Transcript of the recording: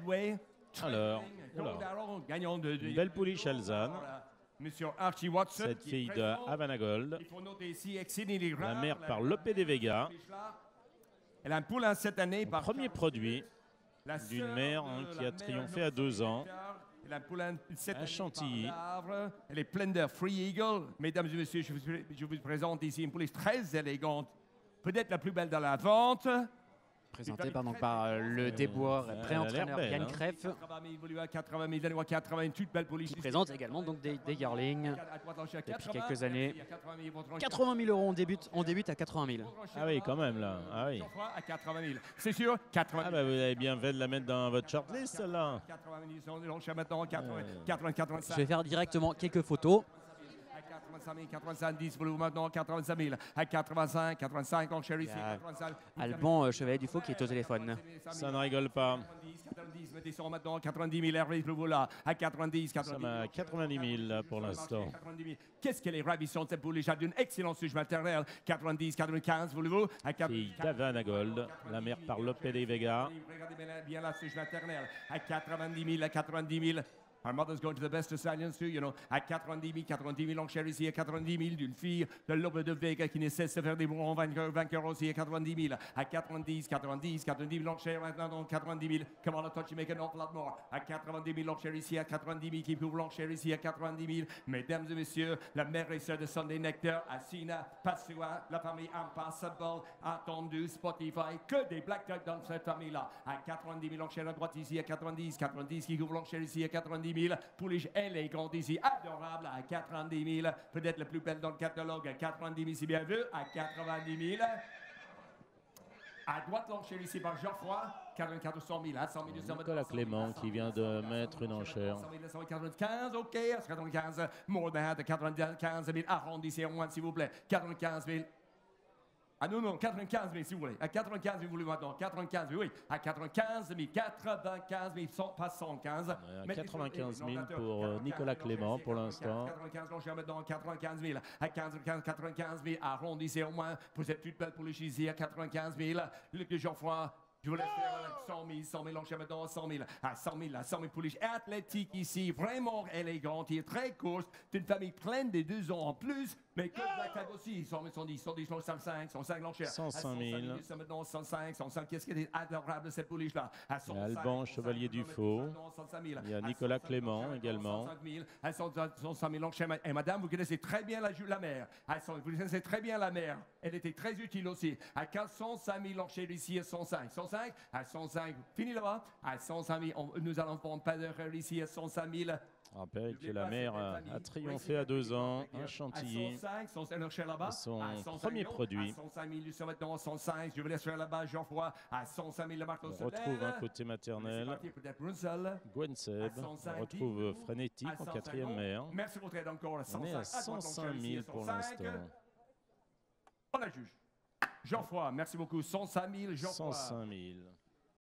Alors, gagnant de une belle pouliche alezane. Monsieur Archie Watson. Cette fille de Havana Gold. Il faut noter ici Exceedingly La Rare, mère par Lope de Vega. Elle a un poulain cette année par Premier produit la d'une sœur mère de qui la a triomphé mère à 2 ans. Elle a un poulain cette À année Chantilly. par Lavre. Elle est pleine de Free Eagle. Mesdames et messieurs, je vous présente ici une pouliche très élégante. Peut-être la plus belle dans la vente. Présenté par le déboire pré-entraîneur belle, Yann hein. Kreff, 80 000, 88 belles pouliches. qui présente également donc des yearlings depuis quelques années. 80 80 000 €, on débute à 80 000. Ah oui, quand même, là. Ah oui. à 80 000. C'est sûr, 80 Ah 000. bah vous avez bien fait de la mettre dans votre shortlist, celle-là. 80 000, l'enchère maintenant, 80, 85. Je vais faire directement quelques photos. À 85 000, 90, vous maintenant 85 000. À 85, 85, l'enchère ici. Il y a 85. Alban Chevalier Dufaux qui est au téléphone. Ça ne rigole pas. 90, mettez ça maintenant, 90 000, Hervé, vous là. À 90, 90 Ça 000. m'a 90 000 là pour l'instant. 90 000. Qu'est-ce qu'elle est ravissante, cette pouliche d'une excellente suge maternelle. 90, 95, voulez-vous? À 80, Fille d'Havana Gold, la mère par Lope de Vega. regardez bien la suge maternelle. À 90 000, à 90 000. Our mothers go to the best Australians too, you know. À 90 000, l'enchère ici, à 90 000, d'une fille de Lope de Vega qui ne cesse de faire des bons vainqueurs aussi, à 90 000. À 90 000, l'enchère maintenant, donc 90 000. Come on, I thought you make an awful lot more. À 90 000, l'enchère ici, à 90 000, qui couvre l'enchère ici, à 90 000. Mesdames et messieurs, la mère et sœur de Sunday Nectar, Asina, Pasua, la famille Impossible, Attendu, Spotify, que des Black Duck dans cette famille-là. À 90 000, l'enchère à droite ici, à 90 qui couvre l'enchère ici, à 90 000. Pouliche élégante ici, adorable, à 90 000. Peut-être la plus belle dans le catalogue, à 90 000, si bien vu, à 90 000. À droite, l'enchère ici par Geoffroy, 400 000, à 100 000, 200 000. Nicolas Clément qui vient de mettre une enchère. 100 000, 195, ok, à 95, more than that, 95 000, arrondissez au moins, s'il vous plaît, 95 000. Ah non, non, 95 000, si vous voulez. À 95 000, vous voulez maintenant. 95 000, oui. À 95 000, 95 000, pas 115. À 95 000 pour Nicolas Clément pour l'instant. 95, l'enchère maintenant, 95 000. À 95 000, arrondissez au moins. Pour cette toute belle pouliche ici, à 95 000. Luc de Geoffroy. Je vous laisse faire 100 000, l'enchère maintenant, 100 000. À 100 000 pouliches athlétiques ici, vraiment élégante, il est très courte. C'est une famille pleine des 2 ans en plus, mais que de la tag aussi. 110, 105, 105 l'enchère. 105 000. Maintenant 105, qu'est-ce qu'elle est adorable cette pouliche-là. À Il y a Alban Chevalier Dufaux. Il y a Nicolas Clément également. À 105 000 l'enchère. Et madame, vous connaissez très bien la mère. Vous connaissez très bien la mère. Elle était très utile aussi. À 105 000 l'enchère ici, à 105. À 105, fini là-bas. À 105 000, nous allons prendre pas d'erreur ici à 105 000. Je rappelle que la mère a triomphé à 2 ans à Chantilly. Son premier produit. À 105 000, nous sommes maintenant à 105. Je vous laisse faire là-bas, Geoffroy. À 105 000, le marteau On retrouve un côté maternel. Gwen Seb. On retrouve Frénétique en 4e mère. Merci pour votre aide encore. On est à 105 000 pour l'instant. On la juge. Geoffroy, merci beaucoup. 105 000, Geoffroy. 105 000.